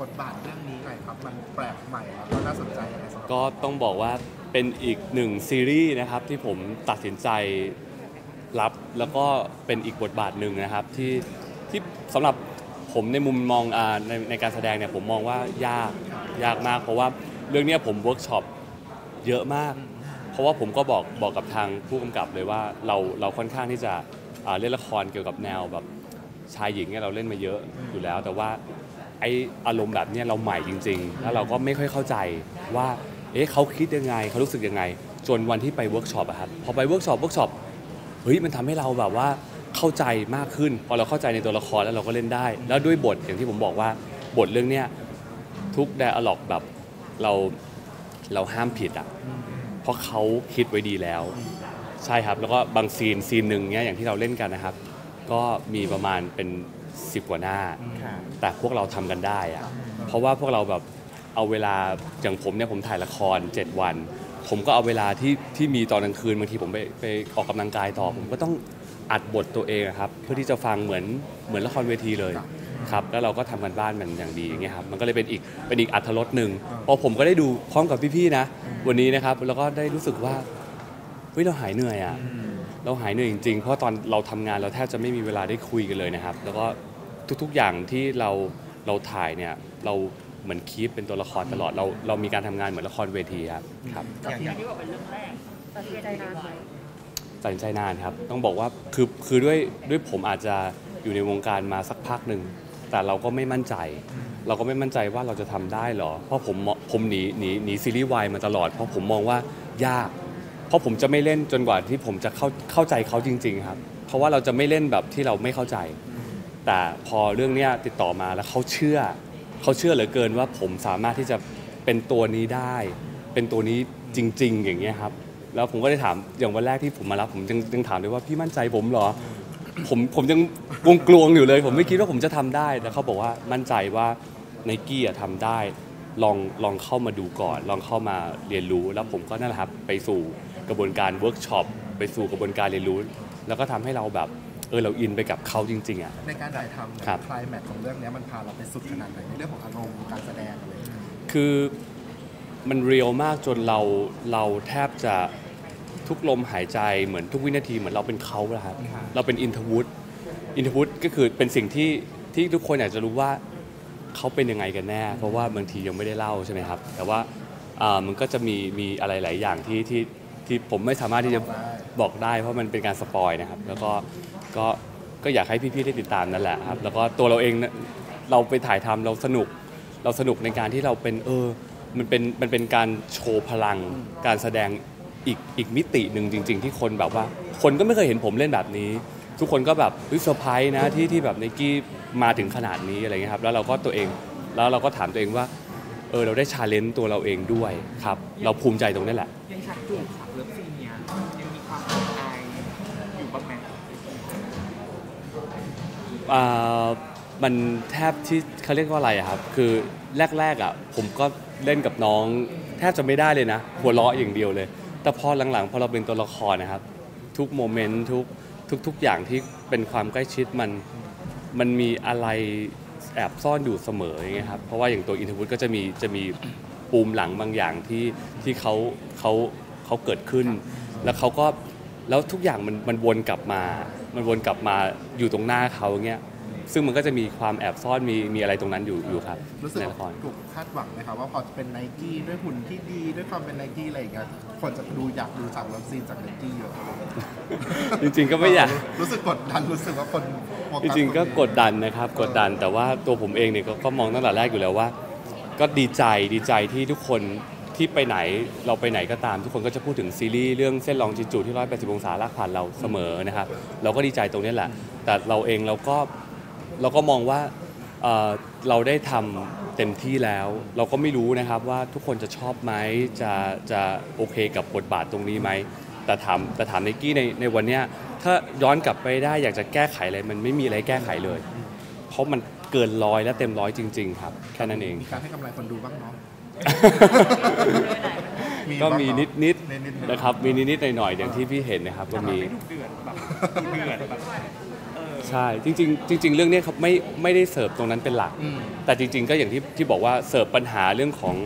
บทบาทเรื่องนี้หน่อยครับมันแปลกใหม่แล้วก็น่าสนใจยังไงสำหรับก็ต้องบอกว่าเป็นอีกหนึ่งซีรีส์นะครับที่ผมตัดสินใจรับแล้วก็เป็นอีกบทบาทหนึ่งนะครับที่สำหรับผมในมุมมองในการแสดงเนี่ยผมมองว่ายากมากเพราะว่าเรื่องนี้ผมเวิร์กช็อปเยอะมาก เพราะว่าผมก็บอกกับทางผู้กำกับเลยว่าเราค่อนข้างที่จะเล่นละครเกี่ยวกับแนวแบบชายหญิงเนี่ยเราเล่นมาเยอะอยู่แล้วแต่ว่าไออารมณ์แบบนี้เราใหม่จริงๆแล้วเราก็ไม่ค่อยเข้าใจว่าเขาคิดยังไงเขารู้สึกยังไงจนวันที่ไปเวิร์กช็อปอะครับพอไปเวิร์กช็อปเฮ้ยมันทำให้เราแบบว่าเข้าใจมากขึ้นพอเราเข้าใจในตัวละครแล้วเราก็เล่นได้แล้วด้วยบทอย่างที่ผมบอกว่าบทเรื่องเนี้ยทุกไดอะล็อกแบบเราห้ามผิดอ่ะเพราะเขาคิดไว้ดีแล้วใช่ครับแล้วก็บางซีนหนึ่งเนี้ยอย่างที่เราเล่นกันนะครับก็มีประมาณเป็น10 กว่าหน้าแต่พวกเราทำกันได้อะเพราะว่าพวกเราแบบเอาเวลาอย่างผมเนี่ยผมถ่ายละคร7 วันผมก็เอาเวลาที่มีตอนกลางคืนบางทีผมไปออกกำลังกายต่อผมก็ต้องอัดบทตัวเองครับเพื่อที่จะฟังเหมือนละครเวทีเลยครับแล้วเราก็ทำกันบ้านมันอย่างดีอย่างเงี้ยครับมันก็เลยเป็นอีกอรรถรสหนึ่งพอผมก็ได้ดูพร้อมกับพี่ๆนะวันนี้นะครับแล้วก็ได้รู้สึกว่าเฮ้ยเราหายเหนื่อยอ่ะเราหายเหนื่อยจริงๆเพราะตอนเราทำงานเราแทบจะไม่มีเวลาได้คุยกันเลยนะครับแล้วก็ทุกๆอย่างที่เราถ่ายเนี่ยเราเหมือนคีปเป็นตัวละครตลอดเรามีการทำงานเหมือนละครเวทีครับอย่างที่บอกเป็นเรื่องแรกตัดสินใจนานไหมตัดสินใจนานครับต้องบอกว่าคือด้วยผมอาจจะอยู่ในวงการมาสักพักหนึ่งแต่เราก็ไม่มั่นใจว่าเราจะทำได้หรอเพราะผมหนีซีรีส์วายมาตลอดเพราะผมมองว่ายากเพราะผมจะไม่เล่นจนกว่าที่ผมจะเข้าใจเขาจริงๆครับเพราะว่าเราจะไม่เล่นแบบที่เราไม่เข้าใจแต่พอเรื่องนี้ติดต่อมาแล้วเขาเชื่อเหลือเกินว่าผมสามารถที่จะเป็นตัวนี้ได้เป็นตัวนี้จริงๆอย่างเงี้ยครับแล้วผมก็ได้ถามอย่างวันแรกที่ผมมารับผมยังถามเลยว่าพี่มั่นใจผมเหรอผมยังกลวงอยู่เลยผมไม่คิดว่าผมจะทำได้แต่เขาบอกว่ามั่นใจว่าไนกี้ทำได้ลองเข้ามาดูก่อนลองเข้ามาเรียนรู้แล้วผมก็นั่นแหละครับไปสู่กระบวนการเวิร์กช็อปไปสู่กระบวนการเรียนรู้แล้วก็ทำให้เราแบบเราอินไปกับเขาจริงๆอ่ะในการถ่ายทำเนี่ยคลายแม็กซ์ของเรื่องนี้มันพาเราไปสุดขนาดไหนในเรื่องของอารมณ์การแสดงอะไรคือมันเรียลมากจนเราแทบจะทุกลมหายใจเหมือนทุกวินาทีเหมือนเราเป็นเขาแล้วครับเราเป็นอินทวุฒิก็คือเป็นสิ่งที่ทุกคนอยากจะรู้ว่าเขาเป็นยังไงกันแน่เพราะว่าบางทียังไม่ได้เล่าใช่ไหมครับแต่ว่ามันก็จะมีอะไรหลายอย่างที่ผมไม่สามารถที่จะบอกได้เพราะมันเป็นการสปอยนะครับแล้วก็อยากให้พี่ๆได้ติดตามนั่นแหละครับแล้วก็ตัวเราเองเราไปถ่ายทำเราสนุกในการที่เราเป็นมันเป็นการโชว์พลังการแสดงอีกมิติหนึ่งจริงๆที่คนแบบว่าคนก็ไม่เคยเห็นผมเล่นแบบนี้ทุกคนก็แบบเซอร์ไพรส์นะที่แบบไนกี้มาถึงขนาดนี้อะไรเงี้ยครับแล้วเราก็ถามตัวเองว่าเราได้ชาเลนจ์ตัวเราเองด้วยครับเราภูมิใจตรงนี้แหละยังชักจูบฉากเลิฟซีนเนี้ยยังมีความอายอยู่บ้างไหมมันแทบที่เขาเรียกว่าอะไรครับคือแรกผมก็เล่นกับน้องแทบจะไม่ได้เลยนะหัวเราะอย่างเดียวเลยแต่พอหลังๆพอเราเป็นตัวละครนะครับทุกโมเมนต์ทุกอย่างที่เป็นความใกล้ชิดมันมีอะไรแอบซ่อนอยู่เสมออย่างเงี้ยครับเพราะว่าอย่างตัวอินทวุฒิก็จะมีปูมหลังบางอย่างที่เขาเกิดขึ้นแล้วทุกอย่างมันวนกลับมาอยู่ตรงหน้าเขาอย่างเงี้ยซึ่งมันก็จะมีความแอบซ่อนมีอะไรตรงนั้นอยู่ครับรู้สึกว่าถูกคาดหวังไหมครับว่าพอเป็นไนกี้ด้วยหุ่นที่ดีด้วยความเป็นไนกี้อะไรอย่างเงี้ยคนจะอยากดูจากเลิฟซีนจากไนกี้เยอะจริงๆก็ไม่อยากรู้สึกกดดันรู้สึกว่าคนจริงๆก็กดดันนะครับกดดันแต่ว่าตัวผมเองเนี่ยก็มองตั้งแต่แรกอยู่แล้วว่าก็ดีใจที่ทุกคนที่ไปไหนเราไปไหนก็ตามทุกคนก็จะพูดถึงซีรีส์เรื่องเส้นลองจิจูที่180 องศาลากผ่านเราเสมอนะครับเราก็ดีใจตรงนี้แหละแต่เราเองเราก็มองว่าเราได้ทำเต็มที่แล้วเราก็ไม่รู้นะครับว่าทุกคนจะชอบไหมจะโอเคกับบทบาทตรงนี้ไหมแต่ถามไนกี้ในวันนี้ถ้าย้อนกลับไปได้อยากจะแก้ไขอะไรมันไม่มีอะไรแก้ไขเลยเพราะมันเกิน100และเต็ม100จริงๆครับแค่นั้นเองมีการให้กำไรคนดูบ้างเนาะก็มีนิดนะครับมีนิดๆหน่อยๆอย่างที่พี่เห็นนะครับก็มีเดือดแบบใช่จริงๆเรื่องนี้ครับไม่ได้เสิร์ฟตรงนั้นเป็นหลัก แต่จริงๆก็อย่างที่บอกว่าเสิร์ฟปัญหาเรื่องของ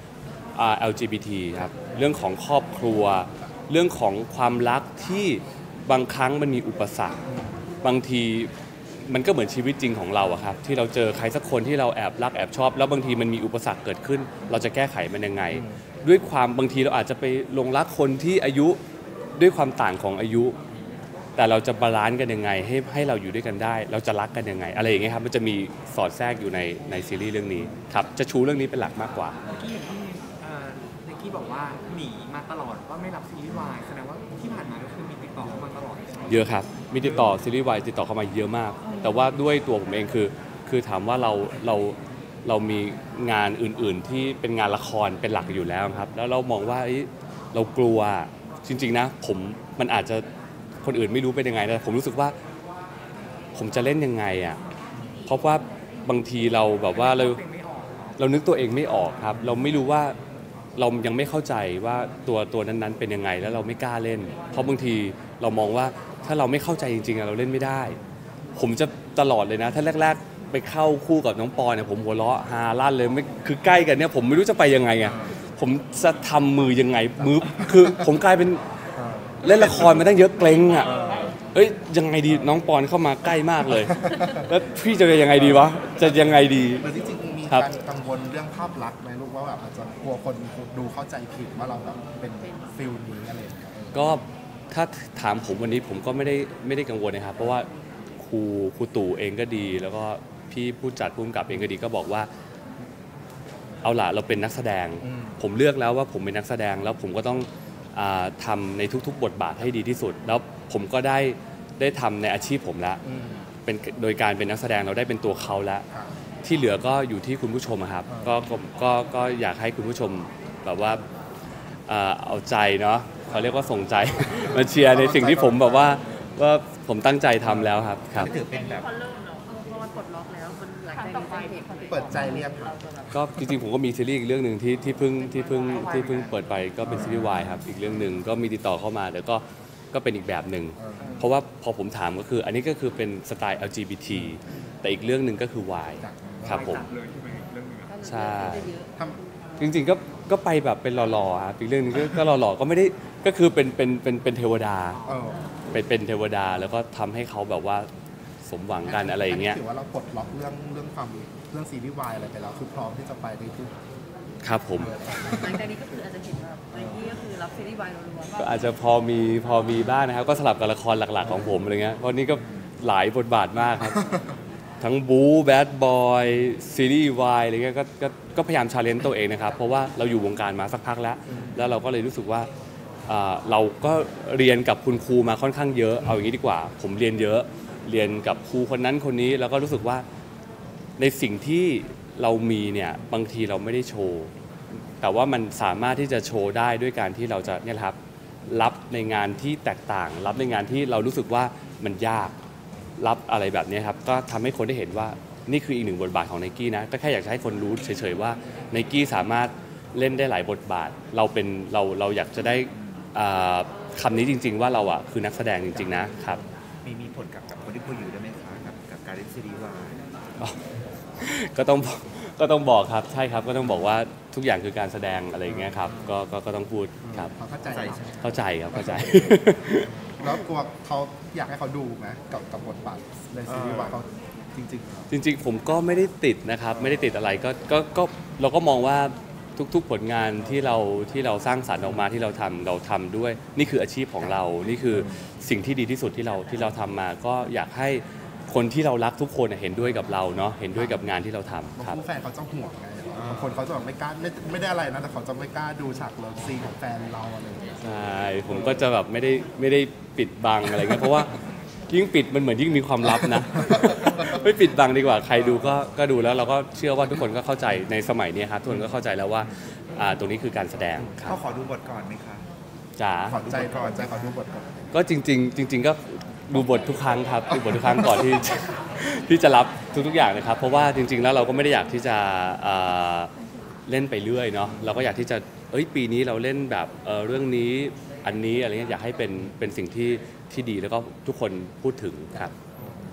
LGBT ครับเรื่องของครอบครัว เรื่องของความรักที่บางครั้งมันมีอุปสรรคบางทีมันก็เหมือนชีวิตจริงของเราอะครับที่เราเจอใครสักคนที่เราแอบรักแอบชอบแล้วบางทีมันมีอุปสรรคเกิดขึ้น เราจะแก้ไขมันยังไง ด้วยความบางทีเราอาจจะไปหลงรักคนที่อายุด้วยความต่างของอายุ แต่เราจะบาลานซ์กันยังไงให้เราอยู่ด้วยกันได้ เราจะรักกันยังไงอะไรอย่างเงี้ยครับมันจะมีสอดแทรกอยู่ในซีรีส์เรื่องนี้ครับจะชูเรื่องนี้เป็นหลักมากกว่าเมื่อกี้อย่างที่ไนกี้บอกว่าหนีมาตลอดว่าไม่รับซีรีส์วายแสดงว่าที่ผ่านมาก็คือมีติดต่อเข้ามาตลอดใช่ไหมเยอะครับมีติดต่อซีรีส์วายติดต่อเข้ามาเยอะมาก แต่ว่าด้วยตัวผมเองคือถามว่าเรามีงานอื่นๆ ที่เป็นงานละครเป็นหลักอยู่แล้วครับแล้วเรามองว่าเรากลัวจริงๆนะมันอาจจะคนอื่นไม่รู้เป็นยังไงแต่ผมรู้สึกว่าผมจะเล่นยังไงอ่ะเพราะว่าบางทีเราแบบว่าเรานึกตัวเองไม่ออกครับเราไม่รู้ว่าเรายังไม่เข้าใจว่าตัวนั้นๆเป็นยังไงแล้วเราไม่กล้าเล่น เพราะบางทีเรามองว่าถ้าเราไม่เข้าใจจริงๆเราเล่นไม่ได้ ผมจะตลอดเลยนะถ้าแรกๆไปเข้าคู่กับน้องปอเนี่ยผมหัวเราะฮาลั่นเลยไม่คือใกล้กันเนี่ยผมไม่รู้จะไปยังไงอ่ะผมจะทำมือยังไงมือคือผมกลายเป็นเล่นละครมาตั้งเยอะเกรงอ่ะเอ้ยยังไงดีน้องปอนเข้ามาใกล้มากเลย แล้วพี่จะยังไงดีวะจะยังไงดีหรือจริงๆมีครักาบรกังวลเรื่องภาพลักษณ์ไหมลูกว่าแบบอาจจะกลัวคนดูเข้าใจผิดว่าเราแบบเป็นฟิลนี้อะไรอย่างเงี้ยก็ถ้าถามผมวันนี้ผมก็ไม่ได้กังวลนะครับเพราะว่าครูตู่เองก็ดี แล้วก็พี่ผู้จัดผู้กำกับเองก็ดีก็บอกว่าเอาล่ะเราเป็นนักแสดง ผมเลือกแล้วว่าผมเป็นนักแสดงแล้วผมก็ต้องทำในทุกๆบทบาทให้ดีที่สุด แล้วผมก็ได้ทำในอาชีพผมแล้วเป็นโดยการเป็นนักแสดงเราได้เป็นตัวเขาแล้ว ที่เหลือก็อยู่ที่คุณผู้ชมอะครับก็อยากให้คุณผู้ชมแบบว่าเอาใจเนาะเขาเรียกว่าส่งใจ มาเชียร์ในสิ่งที่ผมแบบว่าผมตั้งใจทำแล้วครับครับถือเป็นแบบพอเริ่มเนาะพอมันปลดล็อกแล้วมันหลังจากนี้จะเปิดใจเรียบครับก็จริงๆผมก็มีซีรีส์อีกเรื่องหนึ่งที่เพิ่งเปิดไปก็เป็นซีรีส์วายครับอีกเรื่องหนึ่งก็มีติดต่อเข้ามาแต่ก็เป็นอีกแบบหนึ่งเพราะว่าพอผมถามก็คืออันนี้ก็คือเป็นสไตล์ LGBT แต่อีกเรื่องหนึ่งก็คือ Y ครับผมเลยใช่ไหมเรื่องนึงอะใช่ทจริงๆก็ไปแบบเป็นหล่อๆครับอีกเรื่องหนึงก็หล่อๆก็ไม่ได้ก็คือเป็นเทวดา เป็นเทวดาแล้วก็ทำให้เขาแบบว่าสมหวังกันอะไรอย่างเงี้ยถือว่าเราปลดล็อกเรื่องความเรื่องซีรีส์วายอะไรไปแล้วคือพร้อมที่จะไปได้ทุกครับผมหลังจากนี้ก็คืออาจจะเห็นแบบไนกี้ก็คือรับซีรีส์วายรัวๆก็อาจจะพอมีบ้างนะครับก็สลับกับละครหลักๆของผมอะไรเงี้ยเพราะนี่ก็หลายบทบาทมากครับ ทั้งบู๊แบดบอยซีรีส์วายอะไรเงี้ยก็พยายามชาเลนจ์ตัวเองนะครับเพราะว่าเราอยู่วงการมาสักพักแล้วเราก็เลยรู้สึกว่าเราก็เรียนกับคุณครูมาค่อนข้างเยอะเอาอย่างนี้ดีกว่า ผมเรียนเยอะเรียนกับครูคนนั้นคนนี้แล้วก็รู้สึกว่าในสิ่งที่เรามีเนี่ยบางทีเราไม่ได้โชว์ แต่ว่ามันสามารถที่จะโชว์ได้ด้วยการที่เราจะเนี่ยครับรับในงานที่แตกต่าง รับในงานที่เรารู้สึกว่ามันยากรับอะไรแบบนี้ครับก็ทำให้คนได้เห็นว่านี่คืออีกหนึ่งบทบาทของไนกี้นะก็แค่อยากจะให้คนรู้เฉยๆว่าไนกี้สามารถเล่นได้หลายบทบาทเราอยากจะได้คำนี้จริงๆว่าเราอ่ะคือนักแสดงจริงๆนะครับมีผลกับคนที่คุยอยู่ได้ไหมคะกับการเล่นซีรีส์วายก็ต้องบอกครับใช่ครับก็ต้องบอกว่าทุกอย่างคือการแสดงอะไรอย่างเงี้ยครับก็ต้องพูดครับเขาเข้าใจเนอะเข้าใจครับเข้าใจแล้วตัวเขาอยากให้เขาดูไหมกับบทบาทในซีรีส์วายเขาจริงๆแล้วจริงๆผมก็ไม่ได้ติดนะครับไม่ได้ติดอะไรก็เราก็มองว่าทุกๆผลงานที่เราสร้างสรรค์ออกมาที่เราทำด้วยนี่คืออาชีพของเรา นี่คือสิ่งที่ดีที่สุดที่เราทำมา ก็อยากให้คนที่เรารักทุกคนเห็นด้วยกับเราเนาะเห็นด้วยกับงานที่เราทำครับผู้แฟนเขาจะห่วงไงบางคนเขาจะแบบไม่กล้าไม่ได้อะไรนะแต่เขาจะไม่กล้าดูฉากเลิฟซีนของแฟนเราอะไรอย่างเงี้ยใช่ผมก็จะแบบไม่ได้ปิดบังอะไรเงี้ยเพราะว่ายิ่งปิดมันเหมือนยิ่งมีความลับนะ ไม่ปิดบังดีกว่าใครดูก็ดูแล้วเราก็เชื่อว่าทุกคนก็เข้าใจในสมัยนี้ครับทุกคนก็เข้าใจแล้วว่าตรงนี้คือการแสดงครับเขาขอดูบทก่อนไหมคะจ๋าขอใจก่อนใจขอดูบทก่อนก็จริงๆก็ดูบททุกครั้งครับดูบททุกครั้งก่อนที่ ที่จะรับทุกๆอย่างนะครับ เพราะว่าจริง ๆ แล้วเราก็ไม่ได้อยากที่จะเล่นไปเรื่อยเนาะเราก็อยากที่จะปีนี้เราเล่นแบบเรื่องนี้อันนี้อะไรเงี้ยอยากให้เป็นสิ่งที่ดีแล้วก็ทุกคนพูดถึงครับ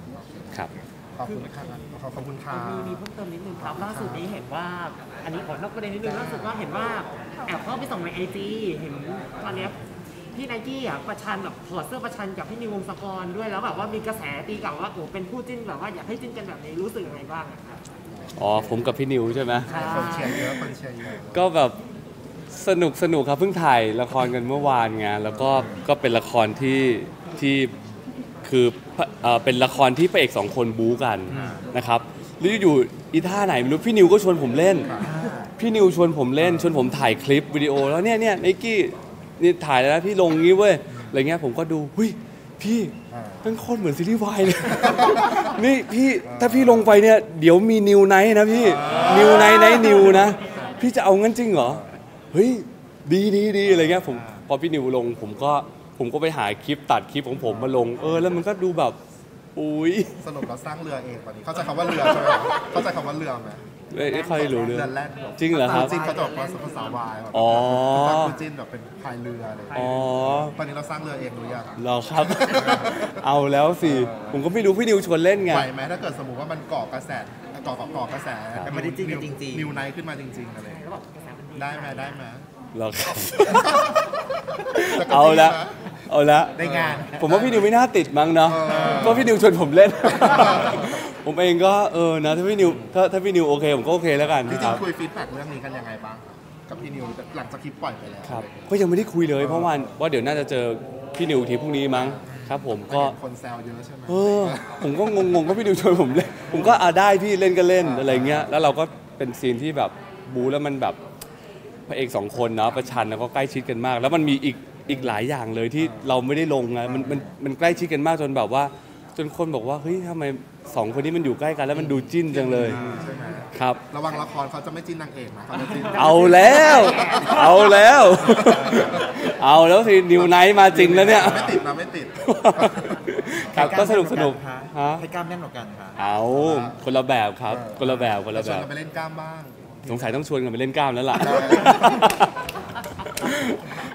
ครับขอบคุณค่ะขอบคุณค่ะมีเพิ่มเติมนิดนึงครับล่าสุดนี้เห็นว่า อันนี้ขอนอกประเด็นนิดนึงล่าสุดว่าเห็นว่าแอบเข้าไปส่องในไอจีเห็นตอนเนี้ยพี่ไนกี้อ่ะประชันแบบถอดเสื้อประชันกับพี่นิววงศกรด้วยแล้วแบบว่ามีกระแสตีกลับว่าโอ้เป็นคู่จิ้นแบบว่าอยากให้จิ้นกันแบบนี้รู้สึกยังไงบ้างอะครับอ๋อผมกับพี่นิวใช่ไหมคนเชียร์เยอะคนเชียร์เยอะก็แบบสนุกครับเพิ่งถ่ายละครกันเมื่อวานไงแล้วก็เป็นละครที่คือเป็นละครที่พระเอกสองคนบู๊กันนะครับแล้วอยู่อีท่าไหนไม่รู้พี่นิวก็ชวนผมเล่น พี่นิวชวนผมเล่นชวนผมถ่ายคลิปวิดีโอแล้วเนี่ยไนกี้นี่ถ่ายแล้วนะพี่ลงงี้เว้ยอะไรเงี้ยผมก็ดูหุ้ยพี่เป็นคนเหมือนซีรีส์วายเลย นี่พี่ถ้าพี่ลงไปเนี่ยเดี๋ยวมีนิวไนท์นะพี่นิวไนท์นิวนะพี่จะเอางั้นจริงเหรอเฮ้ยดีอะไรเงี้ยผมพอพี่นิวลงผมก็ไปหาคลิปตัดคลิปของผมมาลงแล้วมันก็ดูแบบอุ้ยสรุปเราสร้างเรือเองตอนนี้เข้าใจคำว่าเรือใช่ไหมเข้าใจคำว่าเรือไหมไม่ค่อยรู้เรื่องเรือแล่นจริงเหรอครับจีนเขาจะบอกภาษาวายแบบอ๋อคุณจีนแบบเป็นพายเรืออะไรอ๋อตอนนี้เราสร้างเรือเองหรือยังเหรอครับ เอาแล้วสิผมก็ไม่รู้พี่นิวชวนเล่นไงไหวไหมถ้าเกิดสมมติว่ามันก่อกระแสแต่ไม่ได้จริงจริงนิวไนท์ขึ้นมาจริงๆอะไรได้ไหมเหรอครับแต่ก็เอาจริงละนะเอาละได้งานผมว่าพี่นิวไม่น่าติดมั้งเนาะเพราะพี่นิวชวนผมเล่น ผมเองก็นะถ้าพี่นิวโอเคผมก็โอเคแล้วกันจริครังบๆคุยฟีดแบ็กเรื่องนี้กันยังไงบ้างกับพี่นิวหลังจากคลิปปล่อยไปแล้วครับก็ยังไม่ได้คุยเลยเพราะว่าเดี๋ยวน่าจะเจอพี่นิวทีพรุ่งนี้มั้งครับผมก็คนแซวเยอะใช่ไหมผมก็งงว่าพี่นิวชวนผมเล่นผมก็ได้พี่เล่นก็เล่นอะไรเงี้ยแล้วเราก็เป็นซีนที่แบบบูแล้วมันแบบพระเอกสองคนเนาะประชันแล้วก็ใกล้ชิดกันมาก แล้วมันมีอีกหลายอย่างเลยที่เราไม่ได้ลงไงมันใกล้ชิดกันมากจนแบบว่าจนคนบอกว่าเฮ้ยทำไมสองคนนี้มันอยู่ใกล้กันแล้วมันดูจิ้นจังเลยใช่ไหมครับระวังละครเขาจะไม่จิ้นนางเอกนะเขาจะจิ้นเอาแล้วเอาแล้วเอาแล้วสินิวไนท์มาจริงแล้วเนี่ยไม่ติดนะไม่ติดครับก็สนุกฮะให้กล้ามแน่นกว่ากันค่ะเอาคนละแบบครับคนละแบบคนละชแบวนบกันไปเล่นกล้ามบ้างสงสัยต้องชวนกันไปเล่นกล้ามแล้วล่ะ